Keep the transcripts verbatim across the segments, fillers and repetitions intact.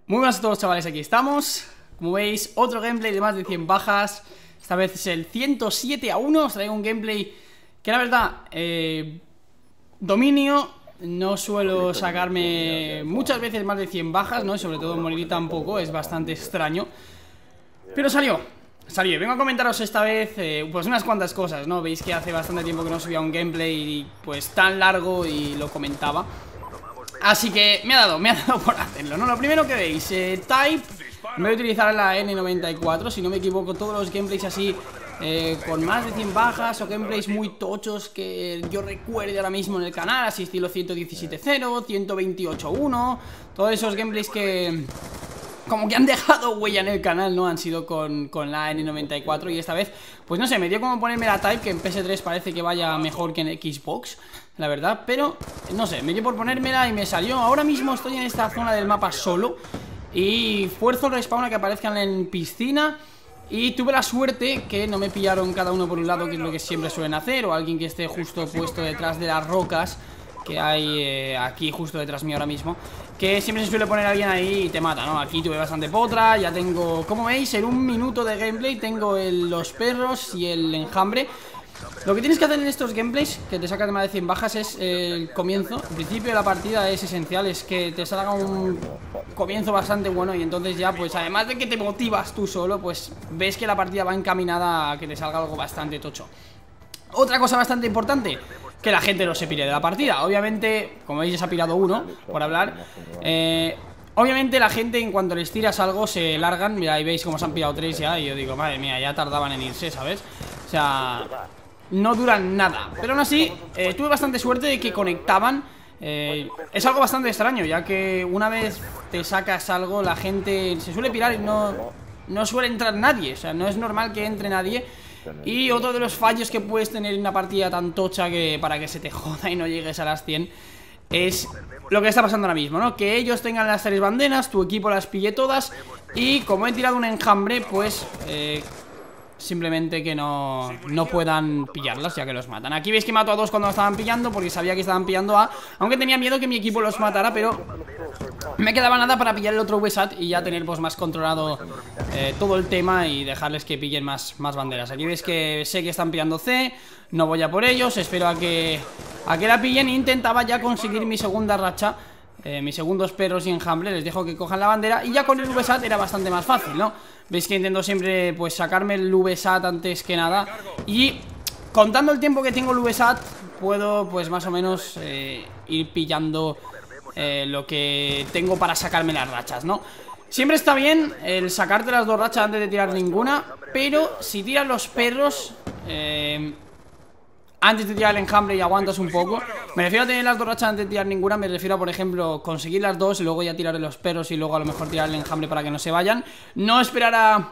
Muy buenas a todos, chavales, aquí estamos. Como veis, otro gameplay de más de cien bajas. Esta vez es el ciento siete a uno. Os traigo un gameplay que la verdad, eh, dominio. No suelo sacarme muchas veces más de cien bajas, ¿no? Y sobre todo morir tampoco, es bastante extraño. Pero salió, salió. Vengo a comentaros esta vez, eh, pues unas cuantas cosas, ¿no? Veis que hace bastante tiempo que no subía un gameplay pues tan largo y lo comentaba. Así que me ha dado, me ha dado por hacerlo, ¿no? Lo primero que veis, eh, Type, me voy a utilizar la N noventa y cuatro, si no me equivoco, todos los gameplays así, eh, con más de cien bajas o gameplays muy tochos que yo recuerde ahora mismo en el canal, así estilo ciento diecisiete cero, ciento veintiocho uno, todos esos gameplays que como que han dejado huella en el canal, ¿no? Han sido con, con la N noventa y cuatro y esta vez, pues no sé, me dio como ponerme la Type, que en P S tres parece que vaya mejor que en Xbox, la verdad, pero no sé, me dio por ponérmela y me salió. Ahora mismo estoy en esta zona del mapa solo y fuerzo el respawn a que aparezcan en piscina. Y tuve la suerte que no me pillaron cada uno por un lado, que es lo que siempre suelen hacer, o alguien que esté justo puesto detrás de las rocas que hay eh, aquí justo detrás mío ahora mismo, que siempre se suele poner alguien ahí y te mata, ¿no? Aquí tuve bastante potra, ya tengo, como veis, en un minuto de gameplay tengo el, los perros y el enjambre. Lo que tienes que hacer en estos gameplays, que te sacas de más de cien bajas, es eh, el comienzo. El principio de la partida es esencial, es que te salga un comienzo bastante bueno. Y entonces ya, pues además de que te motivas tú solo, pues ves que la partida va encaminada a que te salga algo bastante tocho. Otra cosa bastante importante, que la gente no se pire de la partida. Obviamente, como veis, ya se ha pirado uno, por hablar. Eh... Obviamente la gente, en cuanto les tiras algo, se largan. Mira, ahí veis cómo se han pirado tres ya. Y yo digo, madre mía, ya tardaban en irse, ¿sabes? O sea, no duran nada. Pero aún así, eh, tuve bastante suerte de que conectaban. eh, Es algo bastante extraño, ya que una vez te sacas algo, la gente se suele pirar y no, no suele entrar nadie. O sea, no es normal que entre nadie. Y otro de los fallos que puedes tener en una partida tan tocha, que para que se te joda y no llegues a las cien, es lo que está pasando ahora mismo, ¿no? Que ellos tengan las tres banderas, tu equipo las pille todas, y como he tirado un enjambre, pues eh, simplemente que no, no puedan pillarlas, ya que los matan. Aquí veis que mato a dos cuando estaban pillando, porque sabía que estaban pillando a, aunque tenía miedo que mi equipo los matara, pero me quedaba nada para pillar el otro V SAT y ya tener pues más controlado eh, todo el tema y dejarles que pillen más, más banderas. Aquí veis que sé que están pillando C, no voy a por ellos, espero a que a que la pillen. Intentaba ya conseguir mi segunda racha, eh, mis segundos perros y enjambre, les dejo que cojan la bandera y ya con el V SAT era bastante más fácil, ¿no? Veis que intento siempre pues sacarme el V SAT antes que nada, y contando el tiempo que tengo el V SAT puedo pues más o menos eh, ir pillando eh, lo que tengo para sacarme las rachas, ¿no? Siempre está bien el sacarte las dos rachas antes de tirar ninguna, pero si tiras los perros eh, antes de tirar el enjambre y aguantas un poco, me refiero a tener las dos rachas antes de tirar ninguna, me refiero a, por ejemplo, conseguir las dos y luego ya tirar los perros y luego a lo mejor tirar el enjambre para que no se vayan. No esperar a...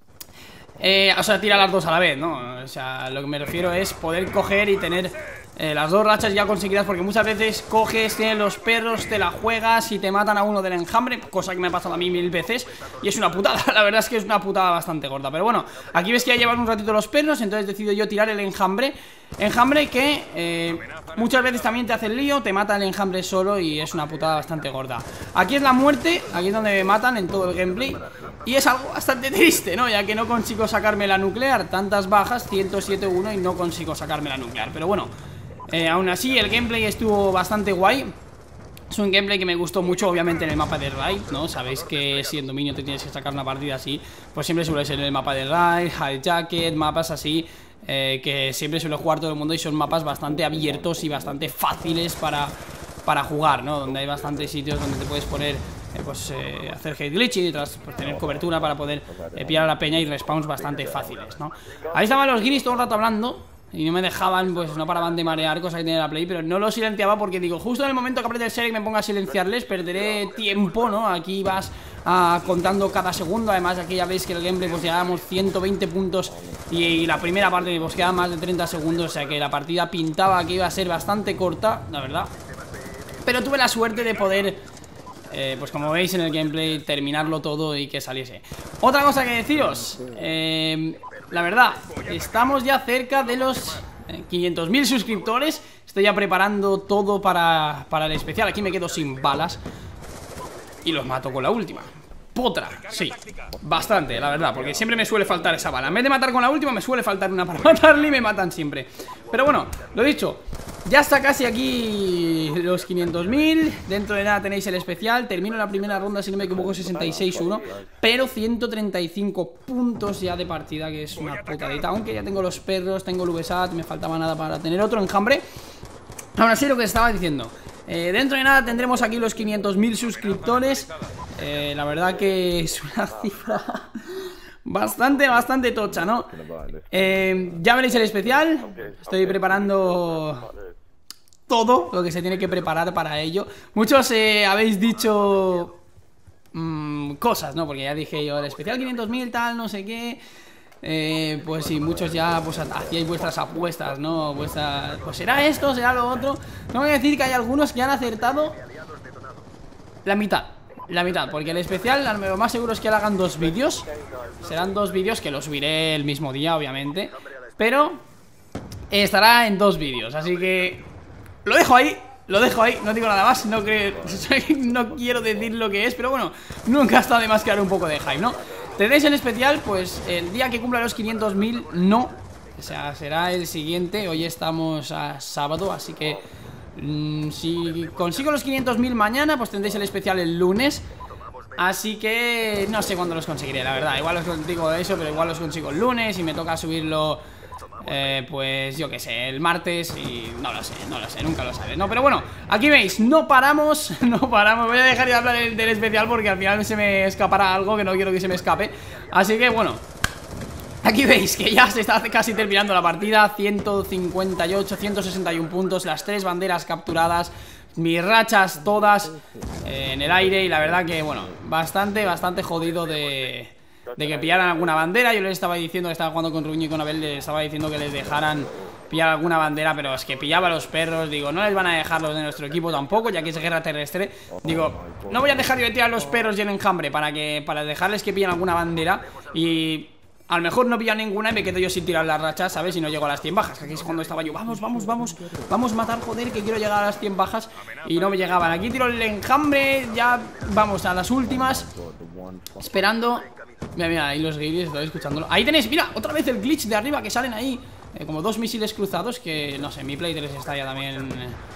Eh, o sea, tirar las dos a la vez, ¿no? O sea, lo que me refiero es poder coger y tener eh, las dos rachas ya conseguidas, porque muchas veces coges, tienes los perros, te la juegas y te matan a uno del enjambre, cosa que me ha pasado a mí mil veces y es una putada, la verdad es que es una putada bastante gorda. Pero bueno, aquí ves que ya llevan un ratito los perros, entonces decido yo tirar el enjambre. Enjambre que eh, muchas veces también te hace el lío, te mata el enjambre solo y es una putada bastante gorda. Aquí es la muerte, aquí es donde me matan en todo el gameplay. Y es algo bastante triste, ¿no? Ya que no consigo sacarme la nuclear. Tantas bajas, ciento siete uno, y no consigo sacarme la nuclear. Pero bueno, eh, aún así el gameplay estuvo bastante guay. Es un gameplay que me gustó mucho, obviamente, en el mapa de Raid, ¿no? Sabéis que si en dominio te tienes que sacar una partida así, pues siempre suele ser en el mapa de Raid, High Jacket, mapas así, eh, que siempre suele jugar todo el mundo y son mapas bastante abiertos y bastante fáciles para, para jugar, ¿no? Donde hay bastantes sitios donde te puedes poner... Eh, pues eh, hacer hate glitching y tras pues, tener cobertura para poder eh, pillar a la peña y respawns bastante fáciles, ¿no? Ahí estaban los guiris todo el rato hablando y no me dejaban, pues no paraban de marear, cosa que tenía la play, pero no lo silenciaba porque digo, justo en el momento que apriete el share y me ponga a silenciarles, perderé tiempo, ¿no? Aquí vas ah, contando cada segundo. Además aquí ya veis que el gameplay pues llevábamos ciento veinte puntos y, y la primera parte pues queda más de treinta segundos, o sea que la partida pintaba que iba a ser bastante corta, la verdad. Pero tuve la suerte de poder... Eh, pues como veis en el gameplay, terminarlo todo y que saliese. Otra cosa que deciros, eh, la verdad, estamos ya cerca de los eh, quinientos mil suscriptores. Estoy ya preparando todo para, para el especial. Aquí me quedo sin balas y los mato con la última. potra, sí, bastante, la verdad, porque siempre me suele faltar esa bala. En vez de matar con la última, me suele faltar una para matarle y me matan siempre. Pero bueno, lo dicho, ya está casi aquí los quinientos mil. Dentro de nada tenéis el especial. Termino la primera ronda, si no me equivoco, sesenta y seis uno, pero ciento treinta y cinco puntos ya de partida, que es una putadita. Aunque ya tengo los perros, tengo el V SAT, me faltaba nada para tener otro enjambre. Aún así, lo que estaba diciendo, eh, dentro de nada tendremos aquí los quinientos mil suscriptores. eh, La verdad que es una cifra bastante, bastante tocha, ¿no? Eh, ya veréis el especial. Estoy preparando todo lo que se tiene que preparar para ello. Muchos eh, habéis dicho mmm, cosas, ¿no? Porque ya dije yo, el especial quinientos mil tal, no sé qué. Eh, pues sí, muchos ya pues hacíais vuestras apuestas, ¿no? Vuestras, pues será esto, será lo otro. No voy a decir que hay algunos que han acertado la mitad, la mitad, porque el especial lo más seguro es que le hagan dos vídeos. Serán dos vídeos que los subiré el mismo día, obviamente, pero estará en dos vídeos, así que lo dejo ahí. Lo dejo ahí, no digo nada más, no, creo, no quiero decir lo que es, pero bueno, nunca está de más crear un poco de hype, ¿no? Tendréis el especial, pues, el día que cumpla los quinientos mil, no. O sea, será el siguiente. Hoy estamos a sábado, así que mmm, si consigo los quinientos mil mañana, pues tendréis el especial el lunes. Así que no sé cuándo los conseguiré, la verdad. Igual os consigo eso, pero igual los consigo el lunes y me toca subirlo... Eh, pues yo que sé, el martes y no lo sé, no lo sé, nunca lo sabes, ¿no? Pero bueno, aquí veis, no paramos, no paramos. Voy a dejar de hablar del, del especial porque al final se me escapará algo que no quiero que se me escape. Así que bueno, aquí veis que ya se está casi terminando la partida. Ciento cincuenta y ocho, ciento sesenta y uno puntos, las tres banderas capturadas, mis rachas todas eh, en el aire. Y la verdad que bueno, bastante, bastante jodido de... de que pillaran alguna bandera. Yo les estaba diciendo que estaba jugando con Ruñi y con Abel, les estaba diciendo que les dejaran pillar alguna bandera, pero es que pillaba a los perros. Digo, no les van a dejar los de nuestro equipo tampoco, ya que es guerra terrestre. Digo, no voy a dejar de tirar a los perros y el enjambre para que para dejarles que pillen alguna bandera. Y a lo mejor no pillan ninguna y me quedo yo sin tirar las rachas, ¿sabes? Y no llego a las cien bajas, que aquí es cuando estaba yo, vamos, vamos, vamos, vamos a matar, joder, que quiero llegar a las cien bajas. Y no me llegaban. Aquí tiro el enjambre, ya vamos a las últimas, esperando. Mira, mira, ahí los guiris, estoy escuchándolo. Ahí tenéis, mira, otra vez el glitch de arriba, que salen ahí eh, como dos misiles cruzados. Que, no sé, mi Play tres está ya también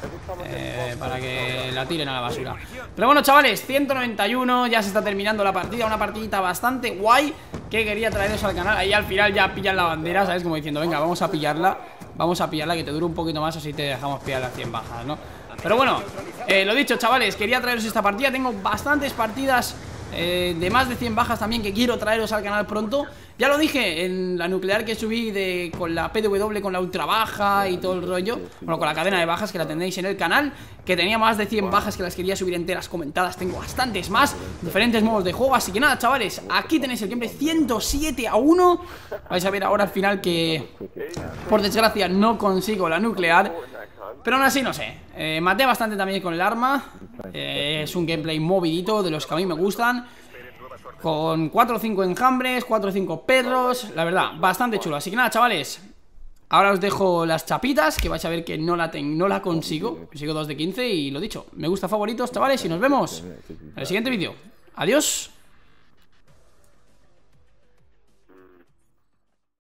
eh, para que la tiren a la basura. Pero bueno, chavales, ciento noventa y uno. Ya se está terminando la partida, una partidita bastante guay que quería traeros al canal. Ahí al final ya pillan la bandera, ¿sabes? Como diciendo, venga, vamos a pillarla. Vamos a pillarla, que te dure un poquito más, así te dejamos pillar las cien bajas, ¿no? Pero bueno, eh, lo dicho, chavales, quería traeros esta partida. Tengo bastantes partidas Eh, de más de cien bajas también que quiero traeros al canal pronto. Ya lo dije en la nuclear que subí de, con la P D W, con la ultra baja y todo el rollo. Bueno, con la cadena de bajas, que la tendréis en el canal, que tenía más de cien bajas que las quería subir enteras comentadas. Tengo bastantes más, diferentes modos de juego. Así que nada, chavales, aquí tenéis el gameplay ciento siete a uno. Vais a ver ahora al final que, por desgracia, no consigo la nuclear, pero aún así, no sé, eh, maté bastante también con el arma. eh, Es un gameplay movidito, de los que a mí me gustan, con cuatro o cinco enjambres, cuatro o cinco perros. La verdad, bastante chulo. Así que nada, chavales, ahora os dejo las chapitas, que vais a ver que no la, ten, no la consigo. Consigo dos de quince y lo dicho, me gusta, favoritos, chavales. Y nos vemos en el siguiente vídeo. Adiós.